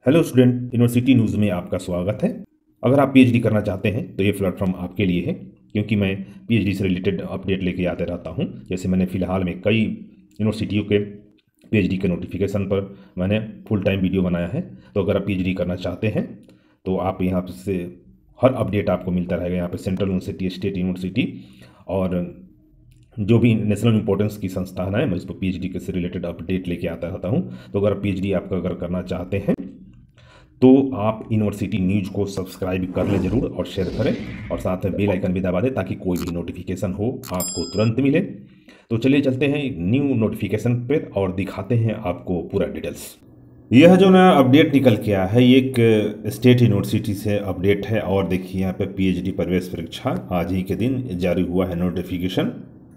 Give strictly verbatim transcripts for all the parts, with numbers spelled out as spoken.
Hello student, university news में आपका स्वागत है। अगर आप पीएचडी करना चाहते हैं तो ये प्लेटफॉर्म आपके लिए है, क्योंकि मैं पीएचडी से रिलेटेड अपडेट लेके आते रहता हूँ। जैसे मैंने फ़िलहाल में कई यूनिवर्सिटियों के पीएचडी के नोटिफिकेशन पर मैंने फुल टाइम वीडियो बनाया है। तो अगर आप पीएचडी करना चाहते हैं तो आप यहाँ से हर अपडेट आपको मिलता रहेगा। यहाँ पर सेंट्रल यूनिवर्सिटी, स्टेट यूनिवर्सिटी और जो भी नेशनल इंपॉर्टेंस की संस्थान है, मैं इस पर पीएचडी के से रिलेटेड अपडेट लेके आता रहता हूँ। तो अगर आप पीएचडी आपका अगर करना चाहते हैं तो आप यूनिवर्सिटी न्यूज को सब्सक्राइब कर लें ज़रूर और शेयर करें, और साथ में बेल आइकन भी दबा दें ताकि कोई भी नोटिफिकेशन हो आपको तुरंत मिले। तो चलिए चलते हैं न्यू नोटिफिकेशन पर और दिखाते हैं आपको पूरा डिटेल्स। यह जो नया अपडेट निकल के आया है ये एक स्टेट यूनिवर्सिटी से अपडेट है। और देखिए यहाँ पे पीएचडी प्रवेश परीक्षा आज ही के दिन जारी हुआ है नोटिफिकेशन।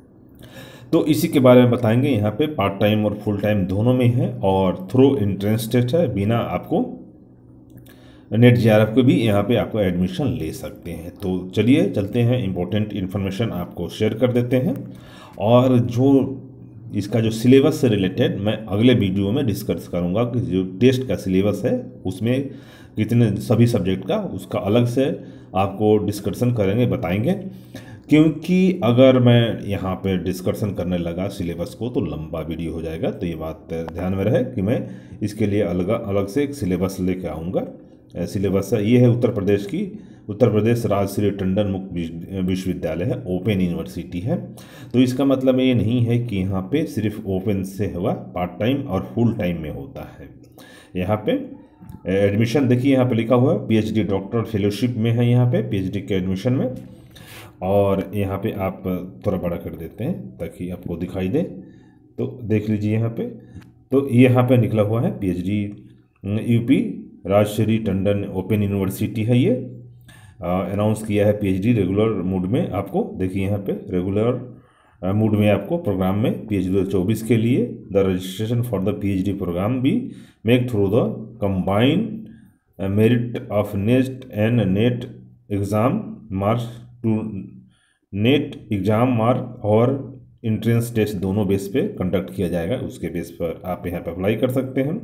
तो इसी के बारे में बताएंगे। यहाँ पे पार्ट टाइम और फुल टाइम दोनों में है और थ्रू एंट्रेंस टेस्ट है। बिना आपको नेट जेआरएफ को भी यहाँ पे आपको एडमिशन ले सकते हैं। तो चलिए चलते हैं, इम्पोर्टेंट इन्फॉर्मेशन आपको शेयर कर देते हैं। और जो इसका जो सिलेबस से रिलेटेड मैं अगले वीडियो में डिस्कस करूँगा कि जो टेस्ट का सिलेबस है उसमें कितने सभी सब्जेक्ट का उसका अलग से आपको डिस्कशन करेंगे, बताएंगे। क्योंकि अगर मैं यहाँ पे डिस्कशन करने लगा सिलेबस को तो लंबा वीडियो हो जाएगा। तो ये बात ध्यान में रहे कि मैं इसके लिए अलग अलग से एक सिलेबस लेके आऊँगा। सिलेबस है ये है उत्तर प्रदेश की उत्तर प्रदेश राजश्री टंडन मुक्त विश्वविद्यालय है, ओपन यूनिवर्सिटी है। तो इसका मतलब ये नहीं है कि यहाँ पे सिर्फ ओपन से हुआ, पार्ट टाइम और फुल टाइम में होता है। यहाँ पे एडमिशन देखिए यहाँ पे लिखा हुआ है पीएचडी डॉक्टर फेलोशिप में है, यहाँ पे पीएचडी के एडमिशन में। और यहाँ पे आप थोड़ा बड़ा कर देते हैं ताकि आपको दिखाई दे, तो देख लीजिए यहाँ पे। तो यहाँ पे निकला हुआ है PhD UP Rajshri Tandon open university है। ये अनाउंस किया है पीएचडी रेगुलर मूड में। आपको देखिए यहाँ पे रेगुलर मूड में आपको प्रोग्राम में पीएचडी दो हज़ार चौबीस के लिए the registration for the PhD program भी make through the combined merit of NET and NET exam marks to NET exam mark और इंट्रेंस टेस्ट दोनों बेस पे कंडक्ट किया जाएगा। उसके बेस पर आप यहाँ पे अप्लाई कर सकते हैं।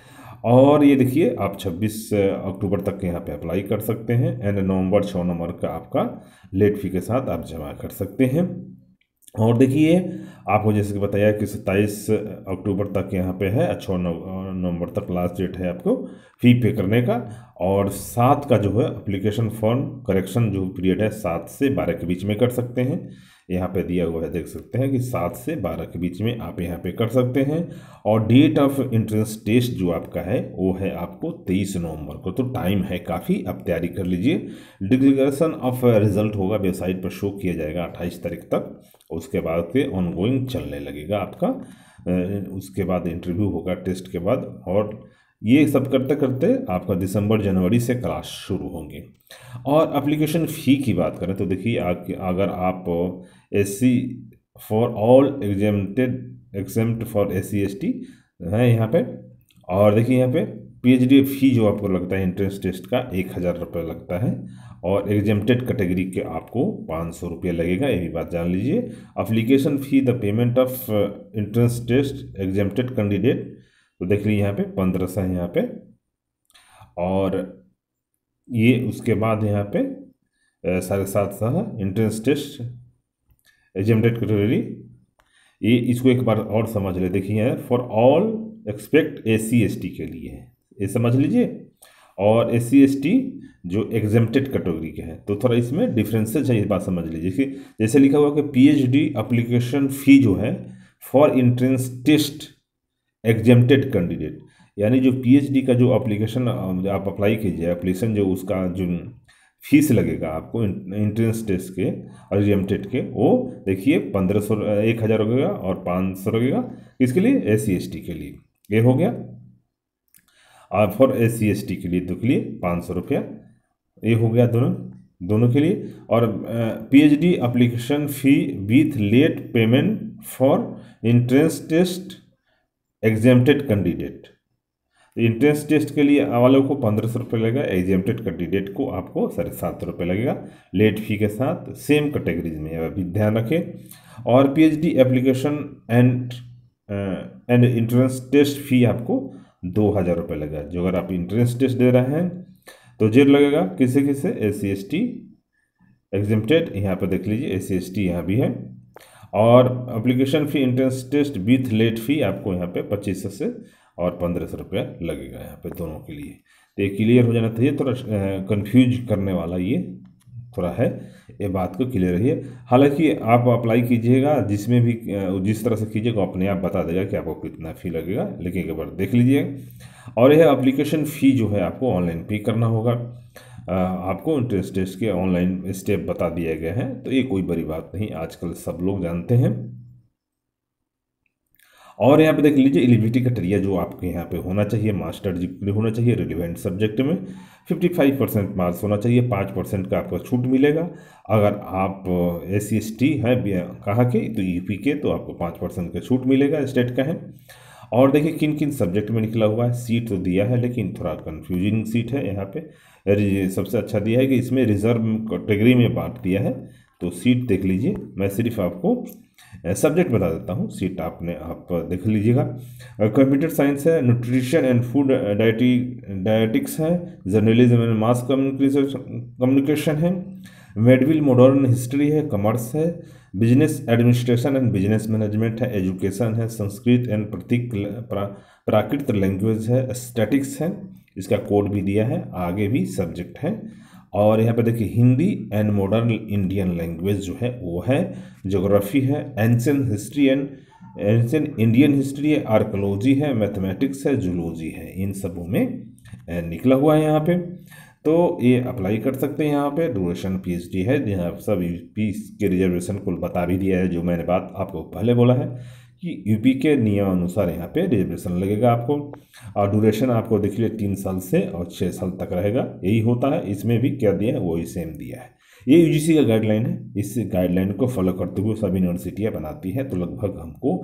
और ये देखिए आप छब्बीस अक्टूबर तक यहाँ पे अप्लाई कर सकते हैं एंड नवंबर छः नवंबर का आपका लेट फी के साथ आप जमा कर सकते हैं। और देखिए आपको जैसे कि बताया कि सत्ताईस अक्टूबर तक यहाँ पे है, छः नवंबर तक लास्ट डेट है आपको फ़ी पे करने का। और सात का जो है एप्लीकेशन फॉर्म करेक्शन जो पीरियड है सात से बारह के बीच में कर सकते हैं। यहाँ पे दिया हुआ है, देख सकते हैं कि सात से बारह के बीच में आप यहाँ पे कर सकते हैं। और डेट ऑफ एंट्रेंस टेस्ट जो आपका है वो है आपको तेईस नवंबर को। तो टाइम है काफ़ी, आप तैयारी कर लीजिए। डिक्लेरेशन ऑफ रिजल्ट होगा, वेबसाइट पर शो किया जाएगा अट्ठाईस तारीख तक। उसके बाद के ऑनगोइंग चलने लगेगा आपका। उसके बाद इंटरव्यू होगा टेस्ट के बाद, और ये सब करते करते आपका दिसंबर जनवरी से क्लास शुरू होंगे। और एप्लीकेशन फ़ी की बात करें तो देखिए अगर आप S C for all exempted exempt for S C S T है यहाँ पे। और देखिए यहाँ पे पीएचडी फ़ी जो आपको लगता है एंट्रेंस टेस्ट का एक हज़ार रुपये लगता है, और एग्जेम्प्टेड कैटेगरी के आपको पाँच सौ रुपये लगेगा, ये भी बात जान लीजिए। Application fee the payment of entrance test exempted candidate, तो देख लीजिए यहाँ पे पंद्रह सौ है यहाँ पे। और ये उसके बाद यहाँ पे साढ़े सात सौ है एंट्रेंस टेस्ट एग्जेम्प्टेड कैटेगरी। ये इसको एक बार और समझ ले, देखिए for all expect S C S T के लिए है, ये समझ लीजिए। और एस सी एस टी जो एग्जेम्प्टेड कैटेगरी के हैं, तो थोड़ा इसमें डिफरेंसेस है, ये बात समझ लीजिए कि जैसे लिखा हुआ कि पीएचडी एप्लीकेशन फ़ी जो है for entrance test exempted candidate, यानी जो पीएचडी का जो एप्लीकेशन आप अप्लाई कीजिए, एप्लीकेशन जो उसका जो फीस लगेगा आपको एंट्रेंस टेस्ट के और एग्जेम्प्टेड के, वो देखिए पंद्रह सौ एक हज़ार लगेगा और पाँच सौ लगेगा। इसके लिए एस सी एस टी के लिए ये हो गया, और for S C S T के लिए दो के लिए पाँच सौ रुपया ये हो गया दोनों दोनों के लिए। और PhD application fee with late payment for entrance test exempted candidate, entrance test के लिए वालों को पंद्रह सौ रुपये लगेगा, एग्जेम्प्टेड कैंडिडेट को आपको साढ़े सात सौ रुपये लगेगा लेट फी के साथ, सेम कैटेगरीज में, अभी ध्यान रखें। और PhD application and and entrance test fee आपको दो हज़ार रुपये लगेगा। जो अगर आप इंट्रेंस टेस्ट दे रहे हैं तो जेड लगेगा किसे किसे, S C S T exempted, यहाँ पर देख लीजिए एस सी एस टी यहाँ भी है। और application fee entrance test with late fee आपको यहाँ पे पच्चीस सौ से और पंद्रह सौ रुपया लगेगा यहाँ पे दोनों के लिए। तो ये क्लियर हो जाना चाहिए, थोड़ा कंफ्यूज करने वाला ये थोड़ा है, ये बात को क्लियर रहिए। हालांकि आप अप्लाई कीजिएगा जिसमें भी जिस तरह से कीजिएगा अपने आप बता देगा कि आपको कितना फ़ी लगेगा, लेकिन एक बार देख लीजिएगा। और यह एप्लीकेशन फ़ी जो है आपको ऑनलाइन पे करना होगा। आपको इंट्रेंस टेस्ट के ऑनलाइन स्टेप बता दिए गए हैं, तो ये कोई बड़ी बात नहीं, आजकल सब लोग जानते हैं। और यहाँ पे देख लीजिए एलिजिबिलिटी क्राइटेरिया जो आपके यहाँ पे होना चाहिए, मास्टर डिग्री होना चाहिए रिलेवेंट सब्जेक्ट में, पचपन परसेंट मार्क्स होना चाहिए, पाँच परसेंट का आपको छूट मिलेगा। अगर आप एस सी एस टी हैं कहाँ के, तो यूपी के, तो आपको पाँच परसेंट का छूट मिलेगा, स्टेट का है। और देखिए किन किन सब्जेक्ट में निकला हुआ है, सीट तो दिया है लेकिन थोड़ा कन्फ्यूजिंग सीट है यहाँ पे। सबसे अच्छा दिया है कि इसमें रिजर्व कैटेगरी में बांट दिया है, तो सीट देख लीजिए। मैं सिर्फ आपको सब्जेक्ट बता देता हूँ, सीट आपने आप देख लीजिएगा। कंप्यूटर साइंस है, nutrition and food diet dietetics है, जर्नलिज्म एंड मास कम्युनिकेशन है, मेडविल मॉडर्न हिस्ट्री है, कॉमर्स है, business administration and business management है, एजुकेशन है, संस्कृत एंड प्रतीक प्राकृत लैंग्वेज है, स्टैटिक्स है, इसका कोड भी दिया है, आगे भी सब्जेक्ट है। और यहाँ पे देखिए Hindi and modern Indian language जो है वो है, ज्योग्राफी है, ancient history and ancient Indian history है, आर्कोलॉजी है, मैथमेटिक्स है, जूलॉजी है, इन सबों में निकला हुआ है यहाँ पे। तो ये अप्लाई कर सकते हैं। यहाँ पे ड्यूरेशन पीएचडी है, यहाँ सब यूपी के रिजर्वेशन को बता भी दिया है, जो मैंने बात आपको पहले बोला है कि यूपी के नियम अनुसार यहाँ पे रिजर्वेशन लगेगा आपको। और ड्यूरेशन आपको देख लीजिए तीन साल से और छः साल तक रहेगा, यही होता है। इसमें भी क्या दिया है वही सेम दिया है। ये यूजीसी का गाइडलाइन है, इस गाइडलाइन को फॉलो करते हुए सभी यूनिवर्सिटियाँ बनाती है। तो लगभग हमको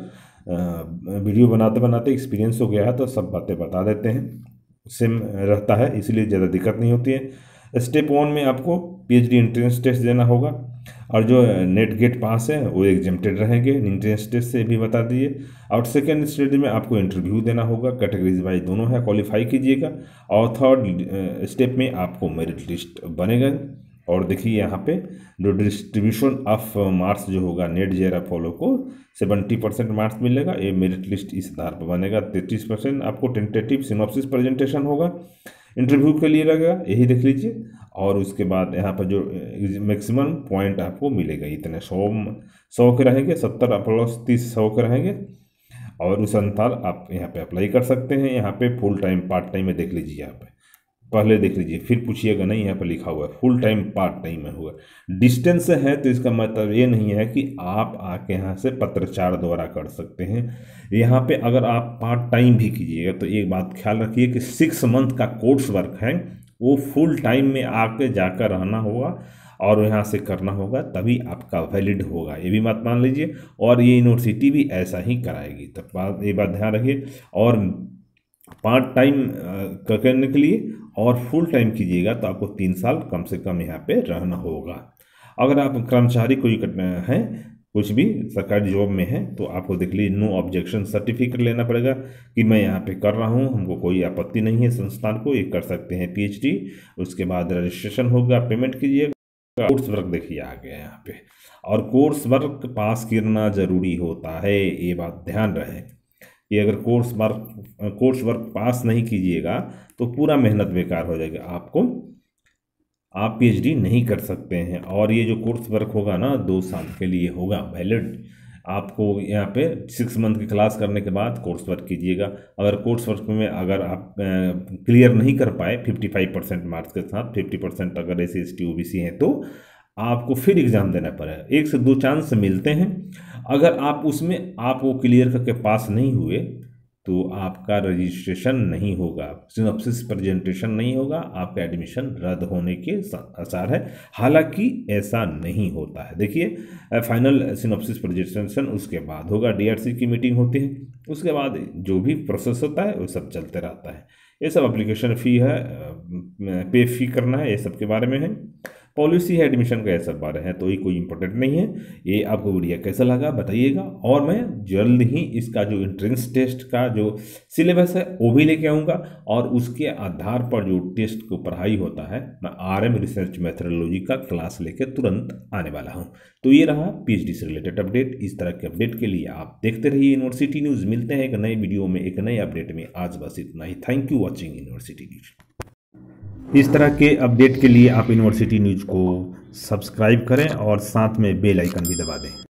वीडियो बनाते बनाते एक्सपीरियंस हो गया है, तो सब बातें बता देते हैं, सेम रहता है, इसलिए ज़्यादा दिक्कत नहीं होती है। स्टेप वन में आपको पीएचडी एंट्रेंस टेस्ट देना होगा, और जो नेट गेट पास है वो एग्जेम्प्टेड रहेंगे, एंट्रेंस टेस्ट से भी बता दीजिए। और सेकेंड स्टेज में आपको इंटरव्यू देना होगा, कैटेगरीज वाइज दोनों है, क्वालिफाई कीजिएगा। और थर्ड स्टेप में आपको मेरिट लिस्ट बनेगा। और देखिए यहाँ पे जो डिस्ट्रीब्यूशन ऑफ मार्क्स जो होगा नेट जेरा फॉलो को सेवेंटी परसेंट मार्क्स मिलेगा, ये मेरिट लिस्ट इस आधार पर बनेगा। तैंतीस परसेंट आपको टेंटेटिव सिनॉप्सिस प्रेजेंटेशन होगा, इंटरव्यू के लिए लगेगा, यही देख लीजिए। और उसके बाद यहाँ पर जो मैक्सिमम पॉइंट आपको मिलेगा इतने सौ सौ के रहेंगे, सत्तर प्लस तीस सौ के रहेंगे, और उस अनुसार आप यहाँ पे अप्लाई कर सकते हैं। यहाँ पे फुल टाइम पार्ट टाइम में देख लीजिए, यहाँ पे पहले देख लीजिए फिर पूछिएगा नहीं, यहाँ पर लिखा हुआ है फुल टाइम पार्ट टाइम में हुआ। डिस्टेंस है तो इसका मतलब ये नहीं है कि आप आके यहाँ से पत्रचार द्वारा कर सकते हैं। यहाँ पे अगर आप पार्ट टाइम भी कीजिएगा तो एक बात ख्याल रखिए कि सिक्स मंथ का कोर्स वर्क है, वो फुल टाइम में आके जाकर रहना होगा और यहाँ से करना होगा, तभी आपका वैलिड होगा, ये भी बात मान लीजिए। और ये यूनिवर्सिटी भी ऐसा ही कराएगी, तब बात ये बात ध्यान रखिए। और पार्ट टाइम करने के लिए और फुल टाइम कीजिएगा तो आपको तीन साल कम से कम यहाँ पे रहना होगा। अगर आप कर्मचारी कोई है, कुछ भी सरकारी जॉब में है, तो आपको देख लीजिए नो ऑब्जेक्शन सर्टिफिकेट लेना पड़ेगा कि मैं यहाँ पे कर रहा हूँ, हमको कोई आपत्ति नहीं है संस्थान को, ये कर सकते हैं पीएचडी। उसके बाद रजिस्ट्रेशन होगा, पेमेंट कीजिएगा। कोर्स वर्क देखिए आ गया यहाँ पे, और कोर्स वर्क पास करना जरूरी होता है, ये बात ध्यान रहे कि अगर course work course work pass नहीं कीजिएगा तो पूरा मेहनत बेकार हो जाएगा, आपको आप पीएचडी नहीं कर सकते हैं। और ये जो कोर्स वर्क होगा ना दो साल के लिए होगा वैलिड। आपको यहाँ पे सिक्स मंथ की क्लास करने के बाद कोर्स वर्क कीजिएगा। अगर कोर्स वर्क में अगर आप क्लियर नहीं कर पाए फिफ्टी फाइव परसेंट मार्क्स के साथ, फिफ्टी परसेंट अगर S C S T O B C हैं तो आपको फिर एग्ज़ाम देना पड़ेगा। एक से दो चांस मिलते हैं, अगर आप उसमें आप वो क्लियर करके पास नहीं हुए तो आपका रजिस्ट्रेशन नहीं होगा, सिनॉप्सिस प्रेजेंटेशन नहीं होगा, आपका एडमिशन रद्द होने के आसार है। हालांकि ऐसा नहीं होता है। देखिए फाइनल सिनॉप्सिस प्रेजेंटेशन उसके बाद होगा, डीआरसी की मीटिंग होती है, उसके बाद जो भी प्रोसेस होता है वो सब चलते रहता है। ये सब एप्लीकेशन फ़ी है, पे फी करना है, ये सब के बारे में है। पॉलिसी है एडमिशन का, ये सब बारे हैं, तो ये कोई इंपॉर्टेंट नहीं है। ये आपको वीडियो कैसा लगा बताइएगा, और मैं जल्द ही इसका जो एंट्रेंस टेस्ट का जो सिलेबस है वो भी लेके आऊँगा, और उसके आधार पर जो टेस्ट को पढ़ाई होता है मैं आर एम रिसर्च मैथडोलॉजी का क्लास लेके तुरंत आने वाला हूँ। तो ये रहा पीएचडी से रिलेटेड अपडेट। इस तरह के अपडेट के लिए आप देखते रहिए यूनिवर्सिटी न्यूज़। मिलते हैं एक नए वीडियो में एक नए अपडेट में। आज बस इतना ही। Thank you watching university news. इस तरह के अपडेट के लिए आप यूनिवर्सिटी न्यूज़ को सब्सक्राइब करें और साथ में बेल आइकन भी दबा दें।